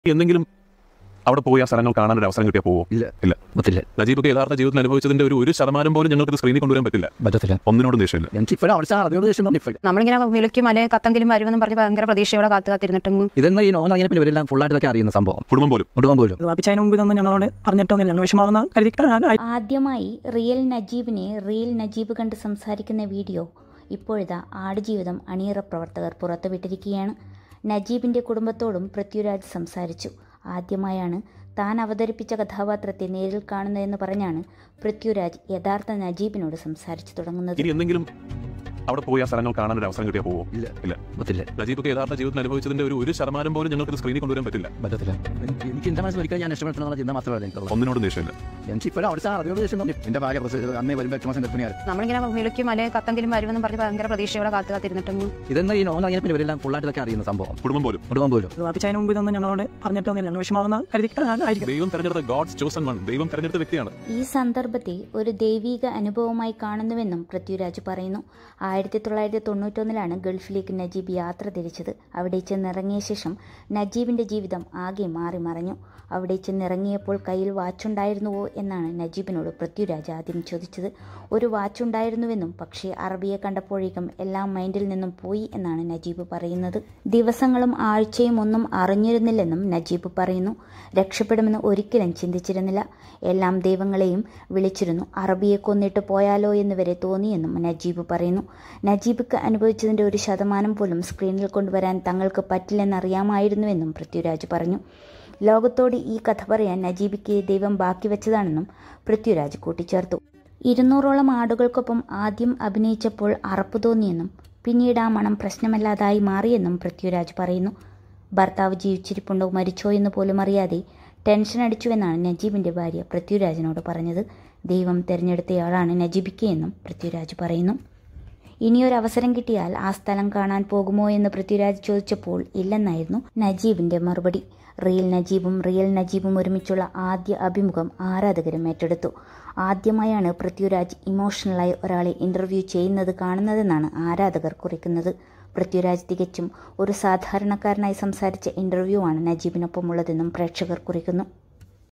എന്തെങ്കിലും അവിടെ പോയി ആ സ്ഥലങ്ങൾ കാണാൻ ഒരു അവസരം കിട്ടിയാൽ പോവോ? ഇല്ല. നജീബൊക്കെ യഥാർത്ഥ ജീവിതത്തിൽ അനുഭവിച്ചതിന്റെ ഒരു ശതമാനം പോലും ഞങ്ങൾക്ക് സ്ക്രീനിൽ കൊണ്ടുവരാൻ പറ്റില്ല. ഒന്നിനോടും ദേഷ്യമില്ല. നമ്മളിങ്ങനെ വിളിക്കും അല്ലെ കത്തെങ്കിലും വരുമെന്ന് പറഞ്ഞ് ഭയങ്കര പ്രതീക്ഷയോടെ കാത്തിരുന്നിട്ടെങ്കിൽ ഇതെന്നാ ഈ നോൺ അങ്ങനെ പിന്നെ ഇവരെല്ലാം ഫുള്ളായിട്ടൊക്കെ അറിയുന്ന സംഭവം. കുടുംബം പോലും ഞങ്ങളോട് പറഞ്ഞിട്ടൊന്നുമില്ല. വിഷമാവുന്ന ആദ്യമായി റിയൽ നജീബിനെ റിയൽ നജീബ് കണ്ട് സംസാരിക്കുന്ന വീഡിയോ ഇപ്പോഴിതാ ആടുജീവിതം അണിയറ പ്രവർത്തകർ പുറത്തുവിട്ടിരിക്കുകയാണ്. നജീബിൻ്റെ കുടുംബത്തോടും പൃഥ്വിരാജ് സംസാരിച്ചു. ആദ്യമായാണ് താൻ അവതരിപ്പിച്ച കഥാപാത്രത്തെ നേരിൽ കാണുന്നതെന്ന് പറഞ്ഞാണ് പൃഥ്വിരാജ് യഥാർത്ഥ നജീബിനോട് സംസാരിച്ചു തുടങ്ങുന്നത്. എന്തെങ്കിലും അവിടെ പോയി ആ സ്ഥലങ്ങൾ കാണാൻ ഒരു അവസരം കിട്ടിയാൽ പോവോ? ഇല്ല. നജീബൊക്കെ യഥാർത്ഥ ജീവിതത്തിൽ അനുഭവിച്ചതിന്റെ ഒരു ശതമാനം പോലും ഞങ്ങൾക്ക് സ്ക്രീനിൽ കൊണ്ടുവരാൻ പറ്റില്ല. എനിക്ക് എന്റെ മനസ്സിൽ ഒരിക്കൽ ഞാൻ ഇഷ്ടപ്പെടുന്ന ചിന്ത മാത്രമേ ഒന്നിനോടും ദേഷ്യമില്ല. നമ്മളിങ്ങനെ വിളിക്കും അല്ലെ കത്തെങ്കിലും വരുമെന്ന് പറഞ്ഞ് ഭയങ്കര പ്രതീക്ഷയോടെ കാത്തിരുന്നിട്ടെങ്കിൽ ഇതെന്നാ ഈ നോൺ അങ്ങനെ പിന്നെ ഇവരെല്ലാം ഫുള്ളായിട്ടൊക്കെ അറിയുന്ന സംഭവം. കുടുംബം പോലും ഞങ്ങളോട് പറഞ്ഞിട്ടൊന്നുമില്ല. വിഷമാവുന്ന ദൈവം തെരഞ്ഞെടുത്ത ഗോഡ്സ് ചോസൺ വൺ, ദൈവം തെരഞ്ഞെടുത്ത വ്യക്തിയാണ്. ഈ സന്ദർഭത്തെ ഒരു ദൈവിക അനുഭവമായി കാണുന്നുവെന്നും പൃഥ്വിരാജ് പറയുന്നു. 1991 ഗൾഫിലേക്ക് നജീബ് യാത്ര തിരിച്ചത്. അവിടെ ചെന്നിറങ്ങിയ ശേഷം നജീബിൻ്റെ ജീവിതം ആകെ മാറി മറിഞ്ഞു. അവിടെ ചെന്നിറങ്ങിയപ്പോൾ കയ്യിൽ വാച്ചുണ്ടായിരുന്നുവോ എന്നാണ് നജീബിനോട് പൃഥ്വിരാജ് ആദ്യം ചോദിച്ചത്. ഒരു വാച്ചുണ്ടായിരുന്നുവെന്നും പക്ഷേ അറബിയെ കണ്ടപ്പോഴേക്കും എല്ലാം മൈൻഡിൽ നിന്നും പോയി എന്നാണ് നജീബ് പറയുന്നത്. ദിവസങ്ങളും ആഴ്ചയും ഒന്നും അറിഞ്ഞിരുന്നില്ലെന്നും നജീബ് പറയുന്നു. രക്ഷപ്പെടുമെന്ന് ഒരിക്കലും ചിന്തിച്ചിരുന്നില്ല. എല്ലാം ദൈവങ്ങളെയും വിളിച്ചിരുന്നു. അറബിയെ കൊന്നിട്ട് പോയാലോ എന്ന് വരെ തോന്നിയെന്നും നജീബ് പറയുന്നു. നജീബിക്ക് അനുഭവിച്ചതിൻ്റെ ഒരു ശതമാനം പോലും സ്ക്രീനിൽ കൊണ്ടുവരാൻ തങ്ങൾക്ക് പറ്റില്ലെന്നറിയാമായിരുന്നുവെന്നും പൃഥ്വിരാജ് പറഞ്ഞു. ലോകത്തോട് ഈ കഥ പറയാൻ നജീബിക്ക് ദൈവം ബാക്കി വെച്ചതാണെന്നും പൃഥ്വിരാജ് കൂട്ടിച്ചേർത്തു. 200ഓളം ആടുകൾക്കൊപ്പം ആദ്യം അഭിനയിച്ചപ്പോൾ അറപ്പ് തോന്നിയെന്നും പിന്നീട് ആ മണം പ്രശ്നമല്ലാതായി മാറിയെന്നും പൃഥ്വിരാജ് പറയുന്നു. ഭർത്താവ് ജീവിച്ചിരിപ്പുണ്ടോ മരിച്ചോ എന്ന് പോലും അറിയാതെ ടെൻഷൻ അടിച്ചുവെന്നാണ് നജീബിൻ്റെ ഭാര്യ പൃഥ്വിരാജിനോട് പറഞ്ഞത്. ദൈവം തിരഞ്ഞെടുത്തയാളാണ് നജീബിക്ക് എന്നും പൃഥ്വിരാജ് പറയുന്നു. ഇനിയൊരവസരം കിട്ടിയാൽ ആ സ്ഥലം കാണാൻ പോകുമോ എന്ന് പൃഥ്വിരാജ് ചോദിച്ചപ്പോൾ ഇല്ലെന്നായിരുന്നു നജീബിൻ്റെ മറുപടി. റിയൽ നജീബും ഒരുമിച്ചുള്ള ആദ്യ അഭിമുഖം ആരാധകരും ഏറ്റെടുത്തു. ആദ്യമായാണ് പൃഥ്വിരാജ് ഇമോഷണലായി ഒരാളെ ഇൻ്റർവ്യൂ ചെയ്യുന്നത് കാണുന്നതെന്നാണ് ആരാധകർ കുറിക്കുന്നത്. പൃഥ്വിരാജ് തികച്ചും ഒരു സാധാരണക്കാരനായി സംസാരിച്ച ഇൻ്റർവ്യൂ ആണ് നജീബിനൊപ്പമുള്ളതെന്നും പ്രേക്ഷകർ കുറിക്കുന്നു.